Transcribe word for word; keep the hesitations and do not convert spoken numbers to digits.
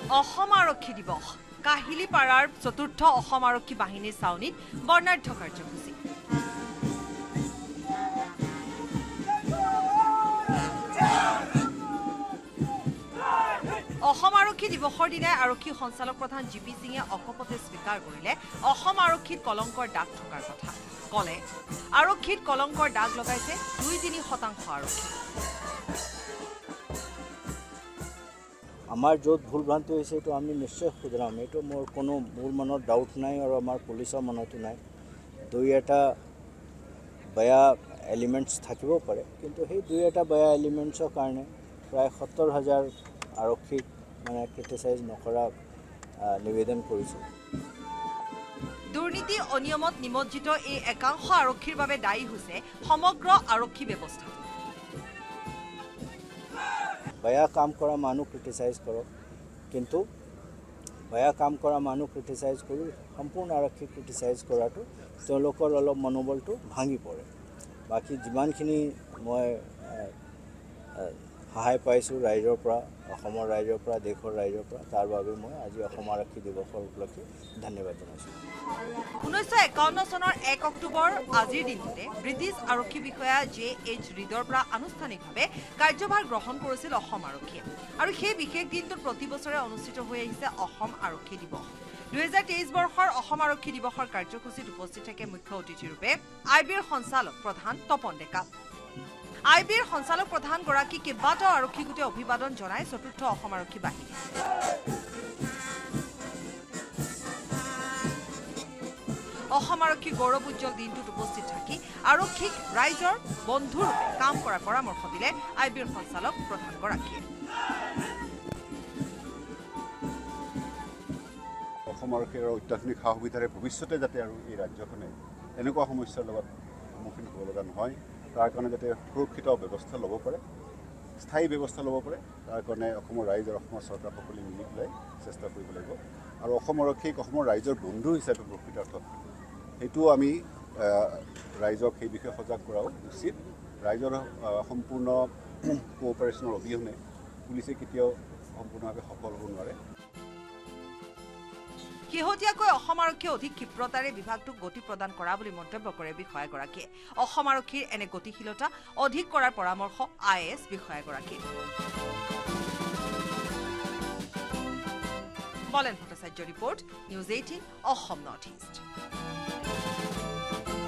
অসম আৰক্ষী দিৱস কাহিলীপাৰাৰ চতুৰ্থ অসম আৰক্ষী বাহিনীৰ চাউনীত বৰ্ণাঢ্য কাৰ্যসূচী অসম আৰক্ষী দিৱসৰ দিনাই আৰক্ষী সঞ্চালক প্ৰধান জি পি সিঙে অকপটে স্বীকাৰ কৰিলে অসম আৰক্ষীত কলংকৰ দাগ থকাৰ কথা কলে আৰক্ষীত কলংকৰ দাগ লগাইছে দুই তিনি শতাংশ আৰক্ষী আমাৰ য'ত ভুল ভ্ৰান্তি হৈছে এইটো আমি নিশ্চয় শুধৰাম এইটো মোৰ কোনো মোৰ মনত ডাউট নাই আৰু আমাৰ পুলিচৰ মনতো নাই দুই এটা বেয়া এলিমেণ্টছ থাকিব পাৰে কিন্তু সেই দুই এটা বেয়া এলিমেণ্টছৰ কাৰণে প্ৰায় সত্তৰ হাজাৰ আৰক্ষীক মানে ক্ৰিটিচাইজ নকৰা নিবেদন কৰিছোঁ দুৰ্নীতি অনিয়মত নিমজ্জিত এই একাংশ আৰক্ষীৰ বাবে দায়ী হৈছে সমগ্ৰ আৰক্ষী ব্যৱস্থা বেয়া কাম কৰা মানুহ ক্ৰিটিচাইজ কৰক কিন্তু বেয়া কাম কৰা মানুহ ক্ৰিটিচাইজ কৰি সম্পূৰ্ণ আৰক্ষী ক্ৰিটিচাইজ কৰাটো তেওঁলোকৰ অলপ মনোবলটো ভাঙি পৰে বাকী যিমানখিনি মই সহায় পাইছোঁ ৰাইজৰ পৰা অসমৰ ৰাইজৰ পৰা দেশৰ ৰাইজৰ পৰা তাৰ বাবে মই আজি অসম আৰক্ষী দিৱসৰ উপলক্ষে ধন্যবাদ জনাইছোঁ ঊনৈছশ একাৱন্ন চনৰ এক অক্টোবৰ আজিৰ দিনটোতে ব্ৰিটিছ আৰক্ষী বিষয়া জে এইচ ৰিডৰ পৰা আনুষ্ঠানিকভাৱে কাৰ্যভাৰ গ্ৰহণ কৰিছিল অসম আৰক্ষীয়ে আৰু সেই বিশেষ দিনটোত প্ৰতি বছৰে অনুষ্ঠিত হৈ আহিছে অসম আৰক্ষী দিৱস দুহেজাৰ তেইছ বৰ্ষৰ অসম আৰক্ষী দিৱসৰ কাৰ্যসূচীত উপস্থিত থাকে মুখ্য অতিথিৰূপে আই বিৰ সঞ্চালক প্ৰধান তপন ডেকা আই বিৰ সঞ্চালক প্ৰধান গৰাকী কেইবাটাও আৰক্ষী গোটে অভিবাদন জনায় চতুৰ্থ অসম আৰক্ষী বাহিনী অসম আৰক্ষী গৌৰৱ উজ্জ্বল দিনটোত উপস্থিত থাকি আৰক্ষীক ৰাইজৰ বন্ধুৰূপে কাম কৰাৰ পৰামৰ্শ দিলে আই বিৰ সঞ্চালক প্ৰধান গৰাকীয়ে অসম আৰক্ষীৰ অত্যাধুনিক সা সুবিধাৰে ভৱিষ্যতে যাতে আৰু এই ৰাজ্যখনে এনেকুৱা সমস্যাৰ লগত সন্মুখীন হ'ব লগা নহয় তাৰ কাৰণে যাতে সুৰক্ষিত ব্যৱস্থা ল'ব পাৰে স্থায়ী ব্যৱস্থা ল'ব পাৰে তাৰ কাৰণে অসমৰ ৰাইজ আৰু অসমৰ চৰকাৰ সকলোৱে মিলি পেলাই চেষ্টা কৰিব লাগিব আৰু অসম আৰক্ষীক অসমৰ ৰাইজৰ বন্ধু হিচাপে প্ৰকৃত অৰ্থত সেইটোও আমি ৰাইজক সেই বিষয়ে সজাগ কৰাও উচিত ৰাইজৰ সম্পূৰ্ণ কোঅপাৰেশ্যনৰ অবিহনে পুলিচে কেতিয়াও সম্পূৰ্ণভাৱে সফল হ'ব নোৱাৰে শেহতীয়াকৈ অসম আৰক্ষীয়ে অধিক ক্ষিপ্ৰতাৰে বিভাগটোক গতি প্ৰদান কৰা বুলি মন্তব্য কৰে বিষয়াগৰাকীয়ে অসম আৰক্ষীৰ এনে গতিশীলতা অধিক কৰাৰ পৰামৰ্শ আই এ এছ বিষয়াগৰাকীৰ Bolen Bhattacharya report news eighteen Assam north east